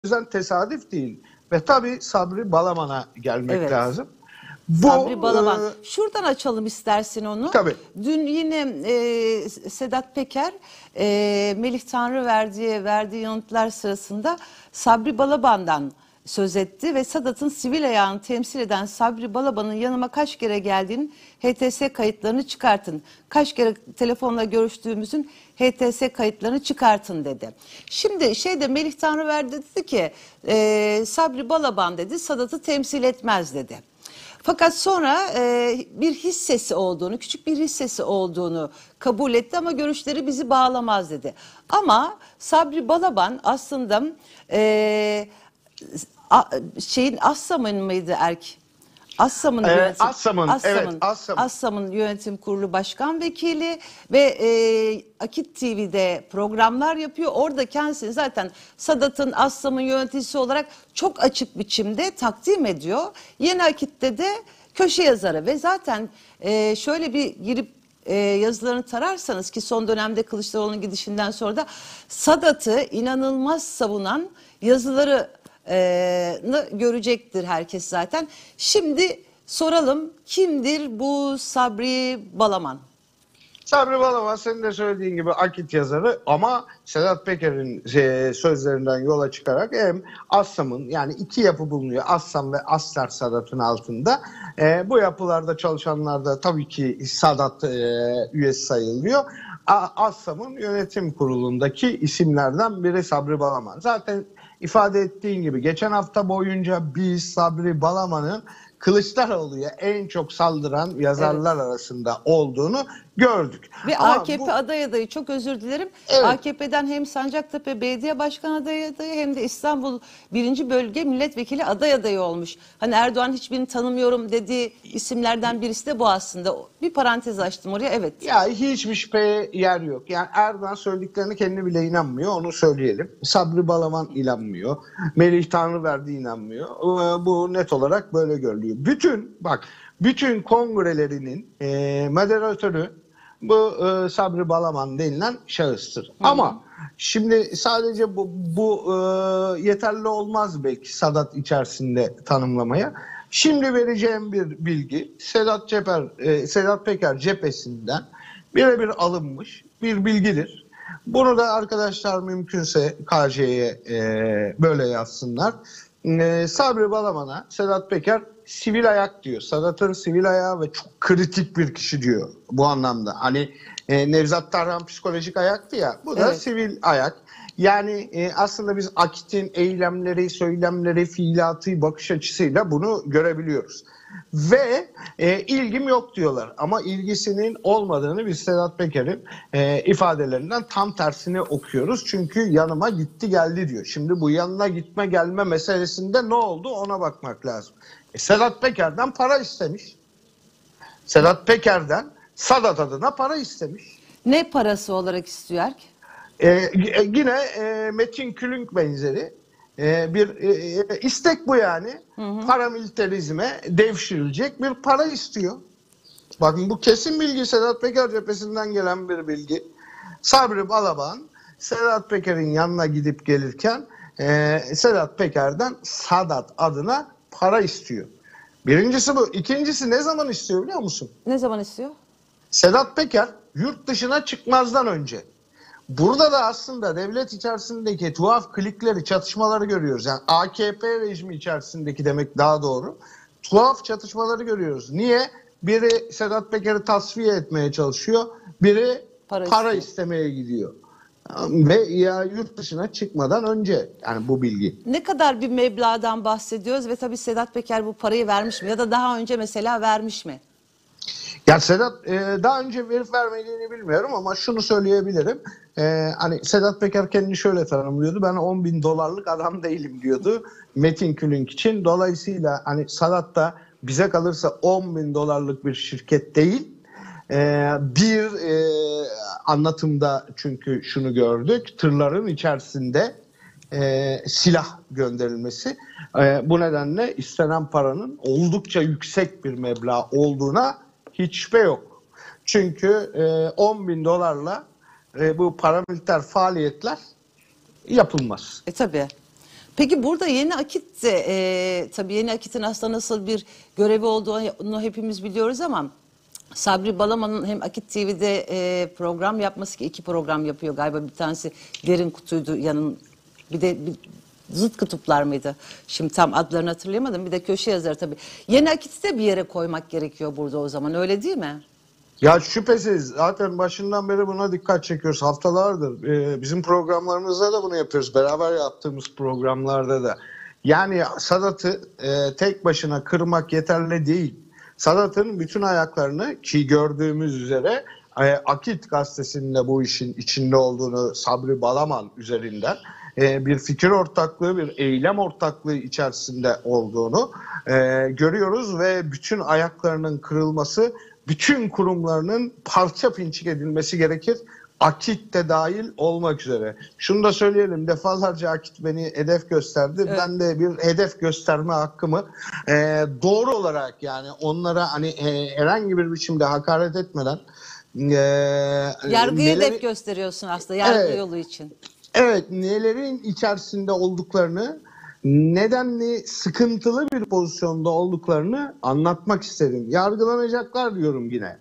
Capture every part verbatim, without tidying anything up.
yüzden tesadüf değil. Ve tabii Sabri Balaban'a gelmek Evet. lazım. Bu, Sabri Balaban. E, Şuradan açalım istersin onu. Tabii. Dün yine e, Sedat Peker e, Melih Tanrıverdi'ye verdiği yanıtlar sırasında Sabri Balaban'dan söz etti ve Sadat'ın sivil ayağını temsil eden Sabri Balaban'ın yanıma kaç kere geldiğinin H T S kayıtlarını çıkartın. Kaç kere telefonla görüştüğümüzün H T S kayıtlarını çıkartın dedi. Şimdi şeyde Melih Tanrıverdi dedi ki e, Sabri Balaban dedi Sadat'ı temsil etmez dedi. Fakat sonra e, bir hissesi olduğunu, küçük bir hissesi olduğunu kabul etti ama görüşleri bizi bağlamaz dedi. Ama Sabri Balaban aslında e, a, şeyin Assam'ın mıydı erk? Assam'ın Evet, yönetim, Assam'ın, Assam'ın, evet, Assam'ın. Assam'ın yönetim kurulu başkan vekili ve e, Akit T V'de programlar yapıyor. Orada kendisini zaten Sadat'ın, Assam'ın yöneticisi olarak çok açık biçimde takdim ediyor. Yeni Akit'te de köşe yazarı ve zaten e, şöyle bir girip e, yazılarını tararsanız ki son dönemde Kılıçdaroğlu'nun gidişinden sonra da Sadat'ı inanılmaz savunan yazıları Ee, görecektir herkes zaten. Şimdi soralım, kimdir bu Sabri Balaban? Sabri Balaban senin de söylediğin gibi Akit yazarı ama Sedat Peker'in e, sözlerinden yola çıkarak hem Assam'ın, yani iki yapı bulunuyor. Assam ve Aslar Sadat'ın altında. E, bu yapılarda çalışanlar da tabii ki Sadat e, üyesi sayılıyor. Assam'ın yönetim kurulundaki isimlerden biri Sabri Balaban. Zaten ifade ettiğin gibi geçen hafta boyunca biz Sabri Balaban'ın Kılıçdaroğlu'ya en çok saldıran yazarlar evet. arasında olduğunu gördük. Ve Ama A K P bu... aday adayı, çok özür dilerim. Evet. A K P'den hem Sancaktepe Belediye Başkanı aday adayı hem de İstanbul birinci Bölge Milletvekili aday adayı olmuş. Hani Erdoğan hiçbirini tanımıyorum dediği isimlerden birisi de bu aslında. Bir parantez açtım oraya, evet. Ya hiçbir şüpheye yer yok. Yani Erdoğan söylediklerini kendi bile inanmıyor, onu söyleyelim. Sabri Balaban inanmıyor. Melih Tanrıverdi inanmıyor. Bu net olarak böyle görülüyor. Bütün bak bütün kongrelerinin e, moderatörü bu e, Sabri Balaban denilen şahıstır. Hı. Ama şimdi sadece bu, bu e, yeterli olmaz belki Sadat içerisinde tanımlamaya. Şimdi vereceğim bir bilgi Sedat Ceper, e, Sedat Peker cephesinden birebir alınmış bir bilgidir. Bunu da arkadaşlar mümkünse K J'ye e, böyle yazsınlar. E, Sabri Balaban'a Sedat Peker sivil ayak diyor. Sadat'ın sivil ayağı ve çok kritik bir kişi diyor bu anlamda. Hani e, Nevzat Tarhan psikolojik ayaktı ya, bu da evet. sivil ayak. Yani e, aslında biz Akit'in eylemleri, söylemleri, fiilatı, bakış açısıyla bunu görebiliyoruz. Ve e, ilgim yok diyorlar. Ama ilgisinin olmadığını biz Sedat Peker'in e, ifadelerinden tam tersini okuyoruz. Çünkü yanıma gitti geldi diyor. Şimdi bu yanına gitme gelme meselesinde ne oldu ona bakmak lazım. E, Sedat Peker'den para istemiş. Sedat Peker'den Sadat adına para istemiş. Ne parası olarak istiyor ki? Ee, yine e, Metin Külünk benzeri e, bir e, istek bu yani. Hı hı. Paramilitarizme devşirilecek bir para istiyor. Bakın bu kesin bilgi, Sedat Peker cephesinden gelen bir bilgi. Sabri Balaban Sedat Peker'in yanına gidip gelirken e, Sedat Peker'den Sadat adına para istiyor. Birincisi bu. İkincisi ne zaman istiyor biliyor musun? Ne zaman istiyor? Sedat Peker yurt dışına çıkmazdan önce. Burada da aslında devlet içerisindeki tuhaf klikleri, çatışmaları görüyoruz. Yani A K P rejimi içerisindeki demek daha doğru. Tuhaf çatışmaları görüyoruz. Niye? Biri Sedat Peker'i tasfiye etmeye çalışıyor. Biri para, para istemeye gidiyor. Ve ya yurt dışına çıkmadan önce, yani bu bilgi. Ne kadar bir meblağdan bahsediyoruz ve tabii Sedat Peker bu parayı vermiş mi? Ya da daha önce mesela vermiş mi? Ya Sedat e, daha önce verip vermediğini bilmiyorum ama şunu söyleyebilirim. E, hani Sedat Peker kendini şöyle tanımlıyordu. Ben on bin dolarlık adam değilim diyordu Metin Külünk için. Dolayısıyla hani Sadat da bize kalırsa on bin dolarlık bir şirket değil. E, bir e, anlatımda çünkü şunu gördük. Tırların içerisinde e, silah gönderilmesi. E, bu nedenle istenen paranın oldukça yüksek bir meblağ olduğuna hiç şüphe yok. Çünkü e, on bin dolarla e, bu paramiliter faaliyetler yapılmaz. E tabii. Peki burada Yeni Akit de e, tabii Yeni Akit'in aslında nasıl bir görevi olduğunu hepimiz biliyoruz ama Sabri Balaban'ın hem Akit T V'de e, program yapması, ki iki program yapıyor galiba, bir tanesi Derin Kutu'ydu, yanın bir de bir, Zıt Kutuplar mıydı? Şimdi tam adlarını hatırlayamadım. Bir de köşe yazarı tabii. Yeni Akit'i de bir yere koymak gerekiyor burada o zaman, öyle değil mi? Ya şüphesiz, zaten başından beri buna dikkat çekiyoruz haftalardır. Ee, bizim programlarımızda da bunu yapıyoruz. Beraber yaptığımız programlarda da. Yani Sadat'ı e, tek başına kırmak yeterli değil. Sadat'ın bütün ayaklarını, ki gördüğümüz üzere e, Akit gazetesinde bu işin içinde olduğunu Sabri Balaban üzerinden e, bir fikir ortaklığı, bir eylem ortaklığı içerisinde olduğunu e, görüyoruz ve bütün ayaklarının kırılması, bütün kurumlarının parça pinçik edilmesi gerekir. Akit de dahil olmak üzere. Şunu da söyleyelim, defalarca Akit beni hedef gösterdi. Evet. Ben de bir hedef gösterme hakkımı e, doğru olarak, yani onlara hani e, herhangi bir biçimde hakaret etmeden e, yargıyı neleri, hedef gösteriyorsun aslında, yargı evet, yolu için. Evet, nelerin içerisinde olduklarını, nedenli sıkıntılı bir pozisyonda olduklarını anlatmak istedim. Yargılanacaklar diyorum yine.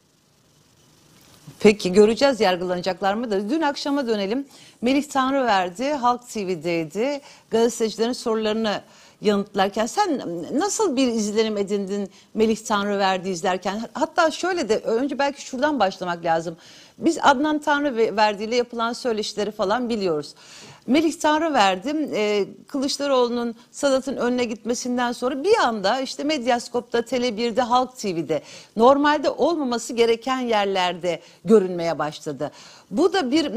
Peki göreceğiz yargılanacaklar mı da. Dün akşama dönelim. Melih Tanrıverdi Halk T V'deydi. Gazetecilerin sorularını yanıtlarken sen nasıl bir izlenim edindin Melih Tanrıverdi izlerken? Hatta şöyle de, önce belki şuradan başlamak lazım. Biz Adnan Tanrıverdi ile yapılan söyleşileri falan biliyoruz. Melih Tanrıverdi e, Kılıçdaroğlu'nun Sadat'ın önüne gitmesinden sonra bir anda işte Medyaskop'ta, Tele bir'de, Halk T V'de normalde olmaması gereken yerlerde görünmeye başladı. Bu da bir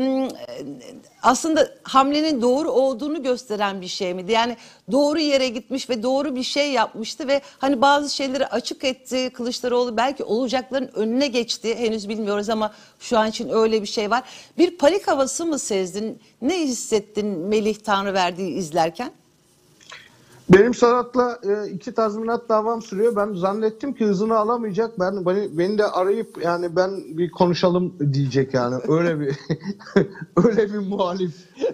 aslında hamlenin doğru olduğunu gösteren bir şey miydi? Yani doğru yere gitmiş ve doğru bir şey yapmıştı ve hani bazı şeyleri açık etti. Kılıçdaroğlu belki olacakların önüne geçti. Henüz bilmiyoruz ama şu an için öyle bir şey var. Bir panik havası mı sezdin? Ne hissettin Melih Tanrıverdi'yi izlerken? Benim Sadat'la e, iki tazminat davam sürüyor. Ben zannettim ki hızını alamayacak. Ben beni, beni de arayıp yani ben bir konuşalım diyecek yani. Öyle bir öyle bir muhalif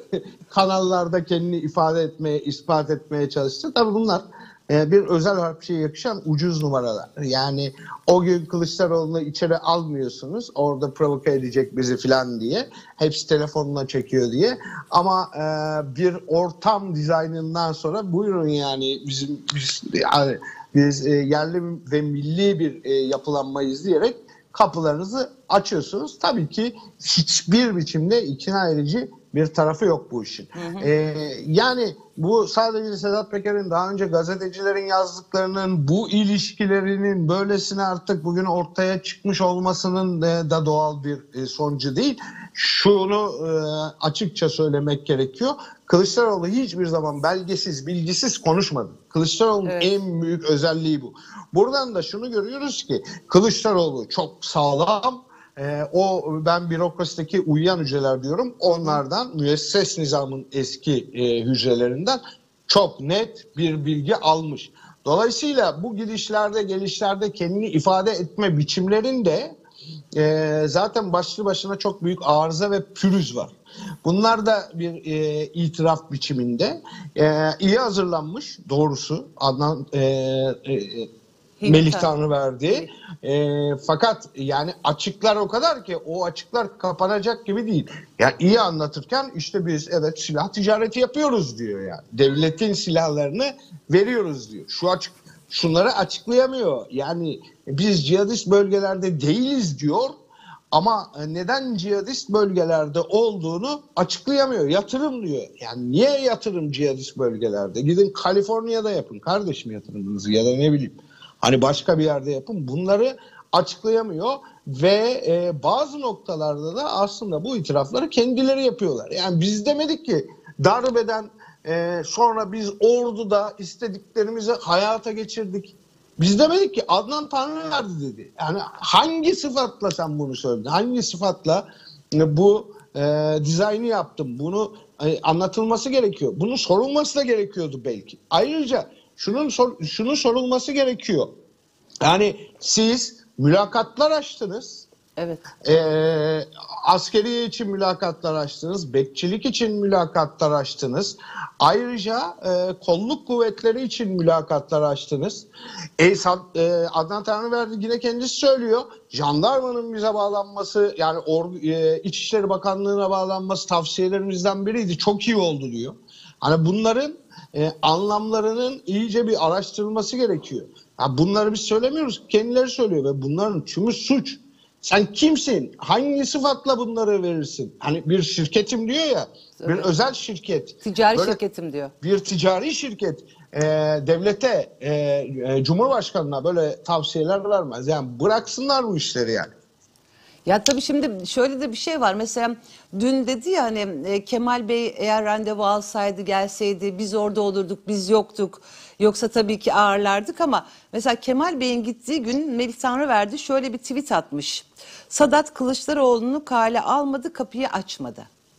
kanallarda kendini ifade etmeye, ispat etmeye çalıştı. Tabii bunlar e, bir özel harpçiye yakışan ucuz numaralar. Yani o gün Kılıçdaroğlu'nu içeri almıyorsunuz, orada provoke edecek bizi falan diye. Hepsi telefonuna çekiyor diye. Ama e, bir ortam dizaynından sonra buyurun yani bizim biz, yani biz e, yerli ve milli bir e, yapılanmayız diyerek kapılarınızı açıyorsunuz. Tabii ki hiçbir biçimde ikna edici bir tarafı yok bu işin. Hı hı. Ee, yani bu sadece Sedat Peker'in, daha önce gazetecilerin yazdıklarının, bu ilişkilerinin böylesine artık bugün ortaya çıkmış olmasının da doğal bir sonucu değil. Şunu e, açıkça söylemek gerekiyor. Kılıçdaroğlu hiçbir zaman belgesiz, bilgisiz konuşmadı. Kılıçdaroğlu'nun evet, en büyük özelliği bu. Buradan da şunu görüyoruz ki Kılıçdaroğlu çok sağlam. Ee, o ben bürokrasideki uyuyan hücreler diyorum. Onlardan, müesses nizamın eski e, hücrelerinden çok net bir bilgi almış. Dolayısıyla bu gidişlerde, gelişlerde kendini ifade etme biçimlerinde e, zaten başlı başına çok büyük arıza ve pürüz var. Bunlar da bir e, itiraf biçiminde. E, iyi hazırlanmış doğrusu Adnan e, e, Melih Tanrıverdi. E, fakat yani açıklar o kadar ki o açıklar kapanacak gibi değil. Yani iyi anlatırken işte biz evet silah ticareti yapıyoruz diyor yani. Devletin silahlarını veriyoruz diyor. Şu açık şunları açıklayamıyor. Yani biz cihadist bölgelerde değiliz diyor. Ama neden cihadist bölgelerde olduğunu açıklayamıyor. Yatırım diyor. Yani niye yatırım cihadist bölgelerde? Gidin Kaliforniya'da yapın kardeşim yatırımınızı ya da ne bileyim. Hani başka bir yerde yapın. Bunları açıklayamıyor ve e, bazı noktalarda da aslında bu itirafları kendileri yapıyorlar. Yani biz demedik ki darbeden e, sonra biz orduda istediklerimizi hayata geçirdik. Biz demedik ki Adnan Tanrıverdi dedi. Yani hangi sıfatla sen bunu söyledin? Hangi sıfatla bu e, dizaynı yaptın? Bunu e, anlatılması gerekiyor. Bunun sorulması da gerekiyordu belki. Ayrıca şunun sor, şunun sorulması gerekiyor. Yani siz mülakatlar açtınız. Evet. Ee, askeri için mülakatlar açtınız, bekçilik için mülakatlar açtınız. Ayrıca e, kolluk kuvvetleri için mülakatlar açtınız. E, e, Adnan Tanrıverdi yine kendisi söylüyor. Jandarmanın bize bağlanması, yani Or e, İçişleri Bakanlığı'na bağlanması tavsiyelerimizden biriydi. Çok iyi oldu diyor. Hani bunların e, anlamlarının iyice bir araştırılması gerekiyor. Ya bunları biz söylemiyoruz, kendileri söylüyor ve bunların tümü suç. Sen kimsin? Hangi sıfatla bunları verirsin? Hani bir şirketim diyor ya, evet. Bir özel şirket. Ticari böyle şirketim diyor. Bir ticari şirket e, devlete, e, e, Cumhurbaşkanına böyle tavsiyeler vermez. Yani bıraksınlar bu işleri yani. Ya tabii şimdi şöyle de bir şey var. Mesela dün dedi ya hani e, Kemal Bey eğer randevu alsaydı, gelseydi biz orada olurduk, biz yoktuk. Yoksa tabii ki ağırlardık ama mesela Kemal Bey'in gittiği gün Melih Tanrıverdi şöyle bir tweet atmış. Sadat Kılıçdaroğlu'nu kale almadı, kapıyı açmadı.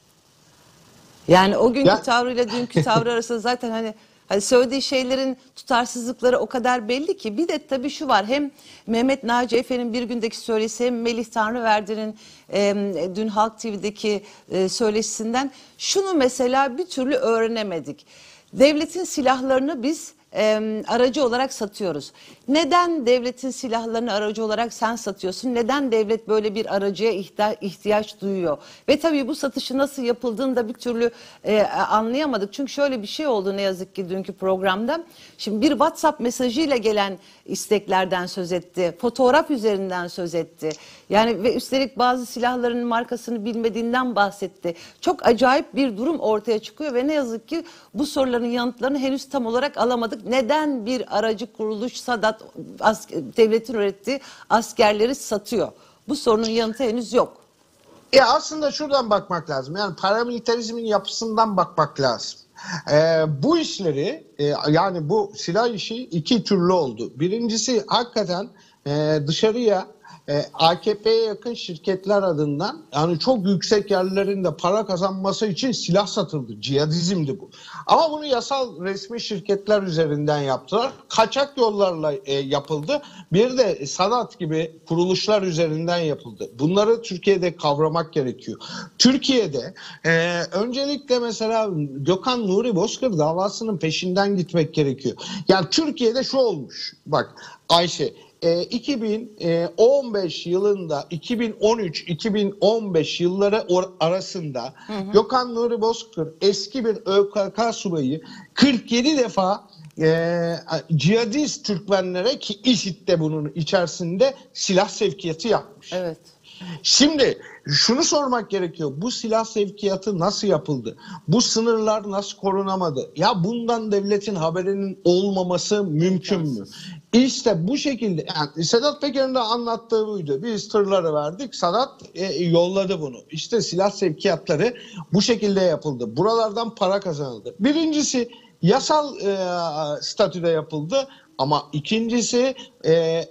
Yani o günkü ya. tavrıyla dünkü tavrı arasında zaten hani Hani söylediği şeylerin tutarsızlıkları o kadar belli ki. Bir de tabii şu var, hem Mehmet Naci Efe'nin bir gündeki söyleşisi hem Melih Tanrıverdi'nin e, dün Halk T V'deki e, söyleşisinden şunu mesela bir türlü öğrenemedik. Devletin silahlarını biz e, aracı olarak satıyoruz. Neden devletin silahlarını aracı olarak sen satıyorsun? Neden devlet böyle bir aracıya ihtiyaç, ihtiyaç duyuyor? Ve tabii bu satışı nasıl yapıldığını da bir türlü e, anlayamadık. Çünkü şöyle bir şey oldu ne yazık ki dünkü programda. Şimdi bir WhatsApp mesajıyla gelen isteklerden söz etti. Fotoğraf üzerinden söz etti. Yani ve üstelik bazı silahların markasını bilmediğinden bahsetti. Çok acayip bir durum ortaya çıkıyor ve ne yazık ki bu soruların yanıtlarını henüz tam olarak alamadık. Neden bir aracı kuruluş Sadat devletin ürettiği askerleri satıyor? Bu sorunun yanıtı henüz yok. Ya aslında şuradan bakmak lazım. Yani paramilitarizmin yapısından bakmak lazım. Ee, bu işleri e, yani bu silah işi iki türlü oldu. Birincisi hakikaten e, dışarıya e, A K P'ye yakın şirketler adından yani çok yüksek yerlerinde para kazanması için silah satıldı. Cihadizmdi bu. Ama bunu yasal resmi şirketler üzerinden yaptılar. Kaçak yollarla e, yapıldı. Bir de Sadat gibi kuruluşlar üzerinden yapıldı. Bunları Türkiye'de kavramak gerekiyor. Türkiye'de e, öncelikle mesela Gökhan Nuri Bozkır davasının peşinden gitmek gerekiyor. Yani Türkiye'de şu olmuş. Bak Ayşe, iki bin on beş yılında iki bin on üç iki bin on beş yılları arasında hı hı. Gökhan Nuri Bozkır eski bir Ö K K subayı kırk yedi defa e, cihadist Türkmenlere, ki İŞİD de bunun içerisinde, silah sevkiyatı yapmış. Evet. Şimdi şunu sormak gerekiyor. Bu silah sevkiyatı nasıl yapıldı? Bu sınırlar nasıl korunamadı? Ya bundan devletin haberinin olmaması mümkün mü? İşte bu şekilde, yani Sedat Peker'in de anlattığı buydu. Biz tırları verdik, Sadat e, yolladı bunu. İşte silah sevkiyatları bu şekilde yapıldı. Buralardan para kazanıldı. Birincisi yasal e, statüde yapıldı. Ama ikincisi e, e,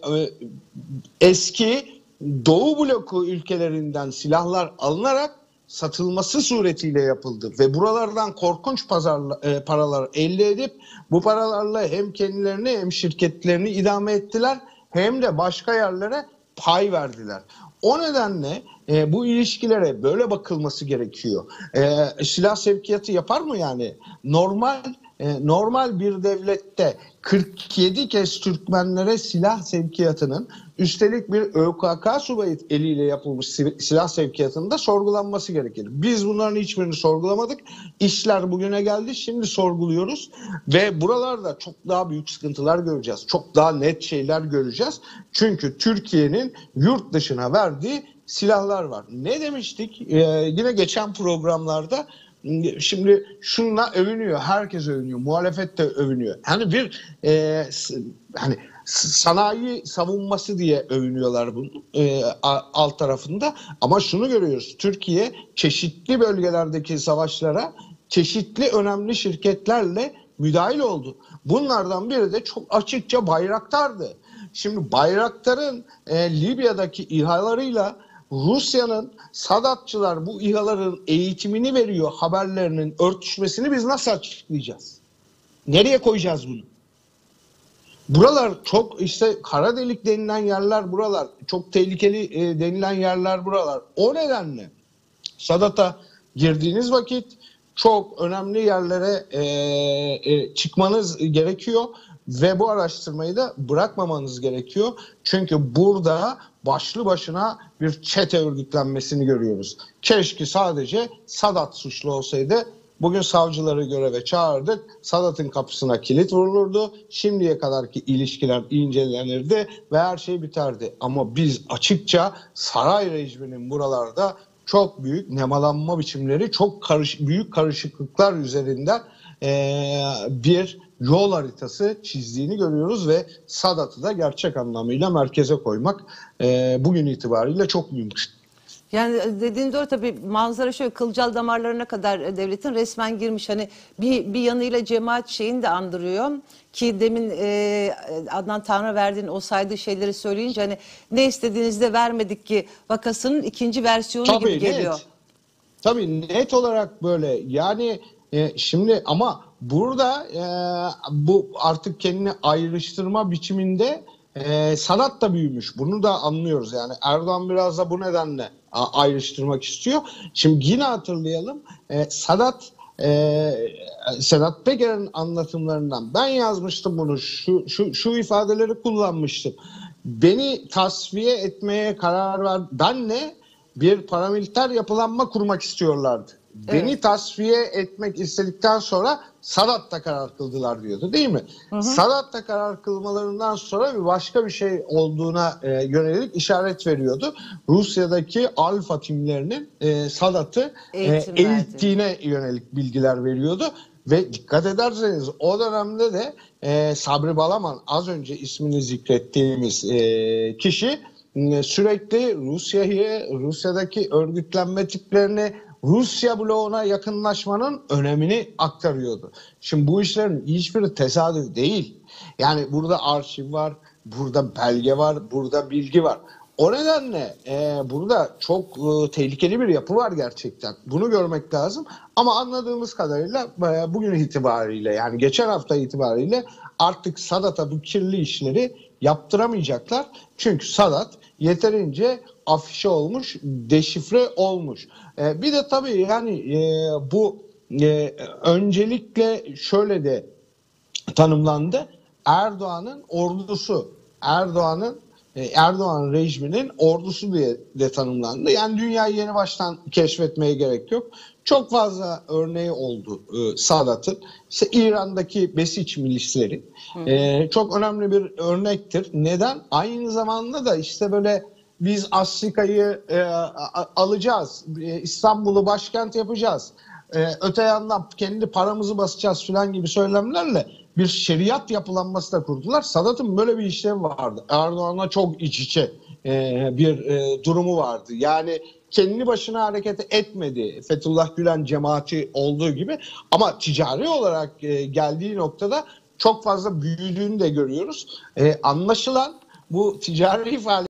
eski Doğu bloku ülkelerinden silahlar alınarak satılması suretiyle yapıldı ve buralardan korkunç pazarla, e, paralar elde edip bu paralarla hem kendilerini hem şirketlerini idame ettiler hem de başka yerlere pay verdiler. O nedenle e, bu ilişkilere böyle bakılması gerekiyor. E, silah sevkiyatı yapar mı yani? Normal e, normal bir devlette kırk yedi kez Türkmenlere silah sevkiyatının, üstelik bir Ö K K subayı eliyle yapılmış silah sevkiyatının da sorgulanması gerekir. Biz bunların hiçbirini sorgulamadık. İşler bugüne geldi. Şimdi sorguluyoruz ve buralarda çok daha büyük sıkıntılar göreceğiz. Çok daha net şeyler göreceğiz. Çünkü Türkiye'nin yurt dışına verdiği silahlar var. Ne demiştik? Ee, yine geçen programlarda. Şimdi şununla övünüyor, herkes övünüyor, muhalefet de övünüyor. Hani bir e, hani sanayi savunması diye övünüyorlar bunun e, alt tarafında. Ama şunu görüyoruz, Türkiye çeşitli bölgelerdeki savaşlara çeşitli önemli şirketlerle müdahil oldu. Bunlardan biri de çok açıkça Bayraktar'dı. Şimdi Bayraktar'ın e, Libya'daki İHA'larıyla Rusya'nın Sadatçılar bu İHA'ların eğitimini veriyor haberlerinin örtüşmesini biz nasıl açıklayacağız? Nereye koyacağız bunu? Buralar çok işte kara delik denilen yerler buralar. Çok tehlikeli e, denilen yerler buralar. O nedenle Sadat'a girdiğiniz vakit çok önemli yerlere e, e, çıkmanız gerekiyor ve bu araştırmayı da bırakmamanız gerekiyor. Çünkü burada başlı başına bir çete örgütlenmesini görüyoruz. Keşke sadece Sadat suçlu olsaydı. Bugün savcıları göreve çağırdık. Sadat'ın kapısına kilit vurulurdu. Şimdiye kadarki ilişkiler incelenirdi ve her şey biterdi. Ama biz açıkça saray rejiminin buralarda çok büyük nemalanma biçimleri, çok karış, büyük karışıklıklar üzerinden ee, bir yol haritası çizdiğini görüyoruz ve Sadat'ı da gerçek anlamıyla merkeze koymak e, bugün itibariyle çok mümkün. Yani dediğin doğru, tabii manzara şöyle, kılcal damarlarına kadar devletin resmen girmiş. Hani bir, bir yanıyla cemaat şeyini de andırıyor ki demin e, Adnan Tanrıverdi'nin o saydığı şeyleri söyleyince hani ne istediğinizde vermedik ki vakasının ikinci versiyonu Tabii, gibi geliyor. Net. Tabii net olarak böyle yani e, şimdi ama burada e, bu artık kendini ayrıştırma biçiminde e, Sadat da büyümüş. Bunu da anlıyoruz yani Erdoğan biraz da bu nedenle ayrıştırmak istiyor. Şimdi yine hatırlayalım e, Sadat e, Sedat Peker'in anlatımlarından ben yazmıştım bunu, şu, şu, şu ifadeleri kullanmıştım. Beni tasfiye etmeye karar ver. Benle bir paramiliter yapılanma kurmak istiyorlardı. Evet. Beni tasfiye etmek istedikten sonra Sadat'ta karar kıldılar diyordu, değil mi? Hı hı. Sadat'ta karar kılmalarından sonra bir başka bir şey olduğuna e, yönelik işaret veriyordu. Rusya'daki alfa timlerinin e, Sadat'ı e, eğittiğine yönelik bilgiler veriyordu. Ve dikkat ederseniz o dönemde de e, Sabri Balaban, az önce ismini zikrettiğimiz e, kişi sürekli Rusya'yı, Rusya'daki örgütlenme tiplerini, Rusya bloğuna yakınlaşmanın önemini aktarıyordu. Şimdi bu işlerin hiçbiri tesadüf değil. Yani burada arşiv var, burada belge var, burada bilgi var. O nedenle e, burada çok e, tehlikeli bir yapı var gerçekten. Bunu görmek lazım. Ama anladığımız kadarıyla e, bugün itibariyle, yani geçen hafta itibariyle artık Sadat'a bu kirli işleri yaptıramayacaklar. Çünkü Sadat yeterince afişe olmuş, deşifre olmuş. E, bir de tabii yani e, bu e, öncelikle şöyle de tanımlandı. Erdoğan'ın ordusu, Erdoğan'ın Erdoğan rejiminin ordusu diye de tanımlandı. Yani dünyayı yeni baştan keşfetmeye gerek yok. Çok fazla örneği oldu e, Sadat'ın. İşte İran'daki Besiç milisleri e, çok önemli bir örnektir. Neden? Aynı zamanda da işte böyle biz Afrika'yı e, alacağız, e, İstanbul'u başkent yapacağız, e, öte yandan kendi paramızı basacağız falan gibi söylemlerle bir şeriat yapılanması da kurdular. Sadat'ın böyle bir işlevi vardı. Erdoğan'la çok iç içe e, bir e, durumu vardı. Yani kendi başına hareket etmedi Fethullah Gülen cemaati olduğu gibi, ama ticari olarak e, geldiği noktada çok fazla büyüdüğünü de görüyoruz. E, anlaşılan bu ticari faaliyet